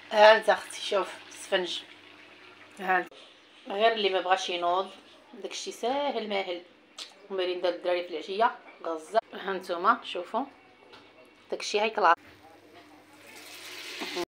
ها انت اختي شوف السفنج، ها انت. غير اللي ما بغاش ينوض داكشي ساهل ماهل، مريندا الدراري في العشيه غزه. ها نتوما شوفوا داكشي هاي كلاص.